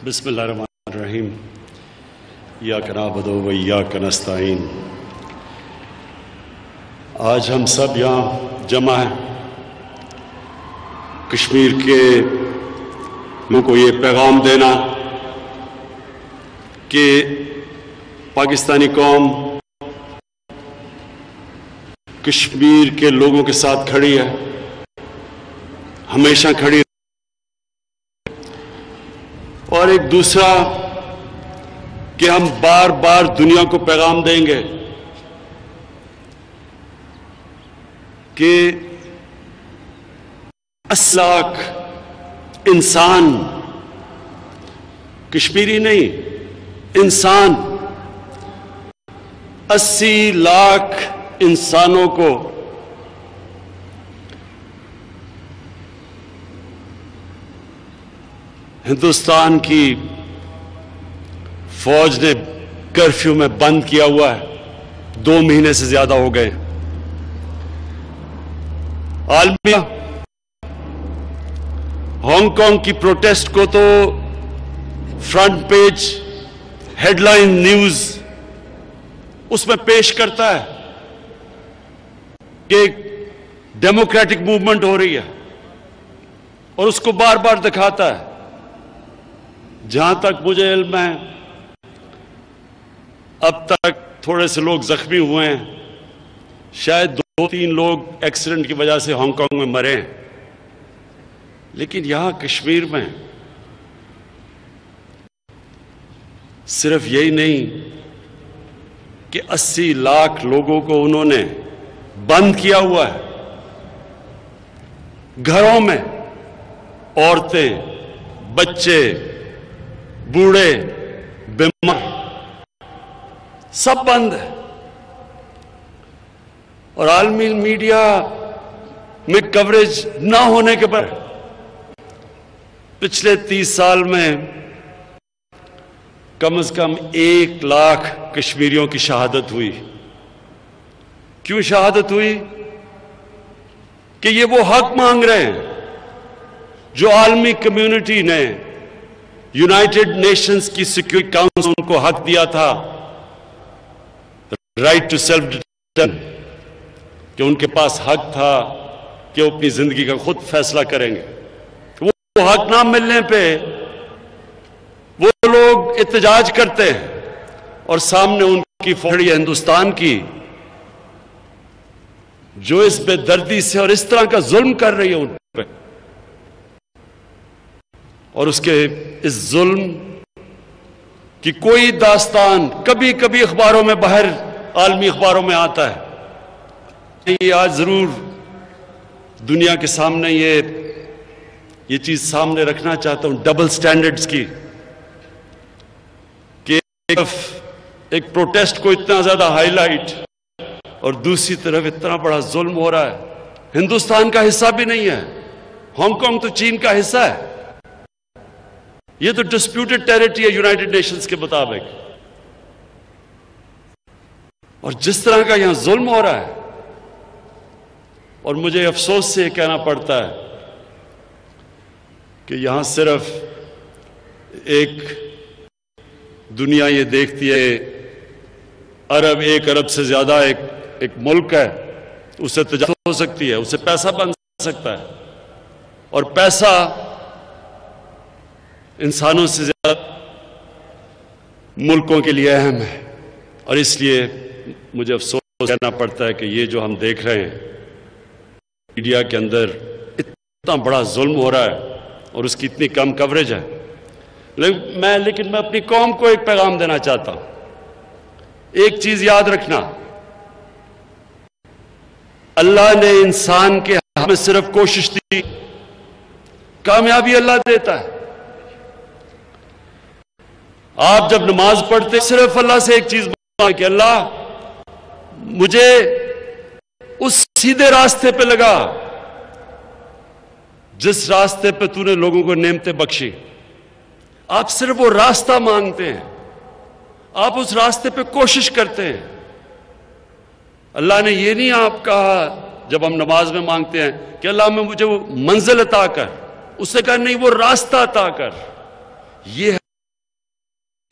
بسم اللہ الرحمن الرحیم ایاک نعبد و ایاک نستعین۔ آج ہم سب یہاں جمع ہیں کشمیر کے لوگوں کو یہ پیغام دینا کہ پاکستانی قوم کشمیر کے لوگوں کے ساتھ کھڑی ہے، ہمیشہ کھڑی، اور ایک دوسرا کہ ہم بار بار دنیا کو پیغام دیں گے کہ 80 لاکھ انسان، کشمیری نہیں، انسان، 80 لاکھ انسانوں کو ہندوستان کی فوج نے کرفیو میں بند کیا ہوا ہے، 2 مہینے سے زیادہ ہو گئے۔ عالمیہ ہانگ کانگ کی پروٹیسٹ کو تو front page headline news اس میں پیش کرتا ہے کہ ایک ڈیموکریٹک موومنٹ ہو رہی ہے، اور اس کو بار بار دکھاتا ہے۔ جہاں تک مجھے علم ہے اب تک تھوڑے سے لوگ زخمی ہوئے ہیں، شاید 2-3 لوگ ایکسیڈنٹ کی وجہ سے ہانگ کانگ میں مرے ہیں، لیکن یہاں کشمیر میں صرف یہی نہیں کہ 80 لاکھ لوگوں کو انہوں نے بند کیا ہوا ہے، گھروں میں عورتیں، بچے، بوڑھے، بیمار، سب بند ہے۔ اور عالمی میڈیا میں کوریج نہ ہونے کے پر پچھلے 30 سال میں کم از کم 1 لاکھ کشمیریوں کی شہادت ہوئی۔ کیوں شہادت ہوئی؟ کہ یہ وہ حق مانگ رہے ہیں جو عالمی کمیونٹی نے، یونائٹڈ نیشنز کی سیکیورٹی کاؤنسل ان کو حق دیا تھا، رائٹ ٹو سیلف ڈٹرمنیشن، کہ ان کے پاس حق تھا کہ وہ اپنی زندگی کا خود فیصلہ کریں گے۔ وہ حق نہ ملنے پہ وہ لوگ احتجاج کرتے ہیں، اور سامنے ان کی فوج ہندوستان کی جو اس بے دردی سے اور اس طرح کا ظلم کر رہی ہے ان پہ، اور اس کے اس ظلم کی کوئی داستان کبھی کبھی اخباروں میں، باہر عالمی اخباروں میں آتا ہے۔ یہ آج ضرور دنیا کے سامنے یہ چیز سامنے رکھنا چاہتا ہوں، ڈبل سٹینڈرڈز کی، کہ ایک پروٹیسٹ کو اتنا زیادہ ہائی لائٹ اور دوسری طرف اتنا بڑا ظلم ہو رہا ہے۔ ہندوستان کا حصہ بھی نہیں ہے، ہانگ کانگ تو چین کا حصہ ہے، یہ تو ڈسپیوٹڈ ٹیریٹری ہے یونائٹڈ نیشنز کے مطابق، اور جس طرح کا یہاں ظلم ہو رہا ہے، اور مجھے افسوس سے یہ کہنا پڑتا ہے کہ یہاں صرف ایک دنیا یہ دیکھتی ہے، عرب، 1 ارب سے زیادہ ایک ملک ہے، اسے تجارت ہو سکتی ہے، اسے پیسہ بن سکتا ہے، اور پیسہ انسانوں سے زیادہ ملکوں کے لیے اہم ہے۔ اور اس لیے مجھے افسوس کہنا پڑتا ہے کہ یہ جو ہم دیکھ رہے ہیں میڈیا کے اندر، اتنا بڑا ظلم ہو رہا ہے اور اس کی اتنی کم کوریج ہے۔ لیکن میں اپنی قوم کو ایک پیغام دینا چاہتا ہوں، ایک چیز یاد رکھنا، اللہ نے انسان کے حق میں صرف کوشش دی، کامیابی اللہ دیتا ہے۔ آپ جب نماز پڑھتے صرف اللہ سے ایک چیز مانگیں کہ اللہ مجھے اس سیدھے راستے پہ لگا جس راستے پہ تو نے لوگوں کو نعمتیں بخشی۔ آپ صرف وہ راستہ مانگتے ہیں، آپ اس راستے پہ کوشش کرتے ہیں۔ اللہ نے یہ نہیں آپ کہا جب ہم نماز میں مانگتے ہیں کہ اللہ میں مجھے وہ منزل عطا کر، اس سے کہا نہیں وہ راستہ عطا کر۔ یہ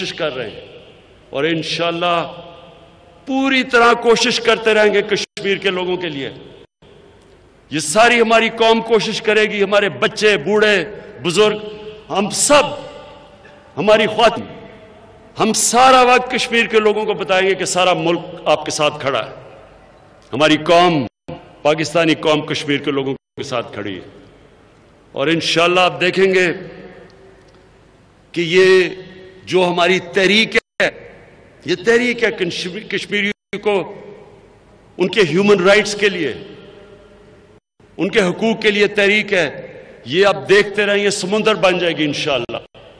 کوشش کر رہے ہیں اور انشاءاللہ پوری طرح کوشش کرتے رہیں گے کشمیر کے لوگوں کے لیے. یہ ساری ہماری قوم کوشش کرے گی, ہمارے بچے, بوڑھے, بزرگ, ہم سب, ہماری خواتین, ہم سارا وقت کشمیر کے لوگوں کو بتائیں گے کہ سارا ملک آپ کے ساتھ کھڑا ہے. ہماری قوم, پاکستانی قوم کشمیر کے لوگوں کے ساتھ کھڑی ہے. اور انشاءاللہ آپ دیکھیں گے کہ یہ جو ہماری تحریک ہے, یہ تحریک ہے کشمیریوں کو ان کے ہیومن رائٹس کے لیے, ان کے حقوق کے لیے تحریک ہے. یہ آپ دیکھتے رہیں, یہ سمندر بن جائے گی انشاءاللہ.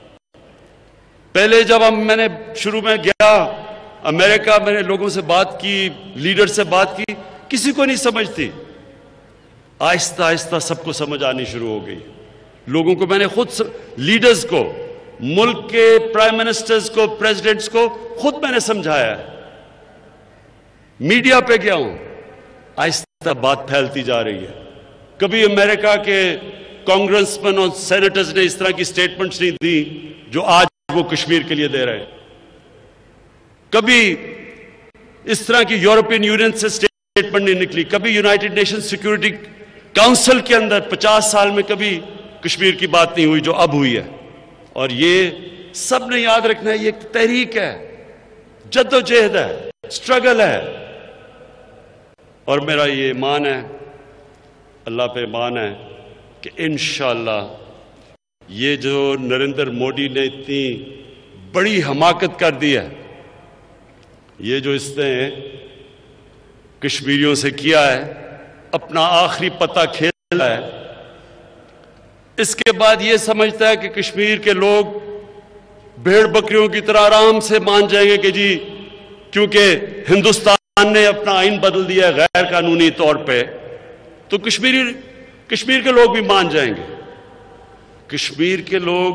پہلے جب میں نے شروع میں گیا امریکہ, میں نے لوگوں سے بات کی, لیڈر سے بات کی, کسی کو نہیں سمجھتی. آہستہ آہستہ سب کو سمجھ آنی شروع ہو گئی. لوگوں کو میں نے خود, لیڈرز کو, ملک کے پرائم منسٹرز کو, پریزیڈنٹس کو خود میں نے سمجھایا ہے. میڈیا پہ گیا ہوں, آہستہ بات پھیلتی جا رہی ہے. کبھی امریکہ کے کانگریس مین اور سینیٹرز نے اس طرح کی سٹیٹمنٹس نہیں دی جو آج وہ کشمیر کے لیے دے رہے ہیں. کبھی اس طرح کی یورپین یونین سے سٹیٹمنٹ نہیں نکلی. کبھی یونائٹڈ نیشن سیکیورٹی کاؤنسل کے اندر 50 سال میں کبھی کشمیر کی بات نہیں ہوئی جو اب ہوئی ہے. اور یہ سب نے یاد رکھنا ہے, یہ ایک تحریک ہے, جد و جہد ہے, سٹرگل ہے. اور میرا یہ ایمان ہے, اللہ پہ ایمان ہے کہ انشاءاللہ یہ جو نریندر مودی نے اتنی بڑی حماقت کر دی ہے, یہ جو اس نے کشمیریوں سے کیا ہے, اپنا آخری پتہ کھیلا ہے, اس کے بعد یہ سمجھتا ہے کہ کشمیر کے لوگ بھیڑ بکریوں کی طرح آرام سے مان جائیں گے کہ جی کیونکہ ہندوستان نے اپنا آئین بدل دیا ہے غیر قانونی طور پہ, تو کشمیر کے لوگ بھی مان جائیں گے. کشمیر کے لوگ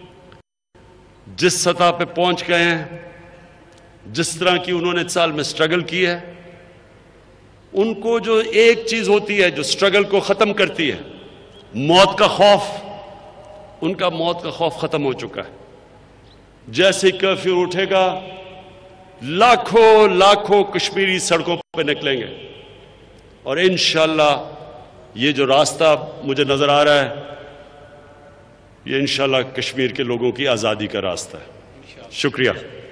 جس سطح پہ پہنچ گئے ہیں, جس طرح کی انہوں نے 1 سال میں سٹرگل کی ہے, ان کو جو ایک چیز ہوتی ہے جو سٹرگل کو ختم کرتی ہے, موت کا خوف, ان کا موت کا خوف ختم ہو چکا ہے. جیسے کرفیو اٹھے گا, لاکھوں لاکھوں کشمیری سڑکوں پہ نکلیں گے. اور انشاءاللہ یہ جو راستہ مجھے نظر آ رہا ہے, یہ انشاءاللہ کشمیر کے لوگوں کی آزادی کا راستہ ہے. شکریہ.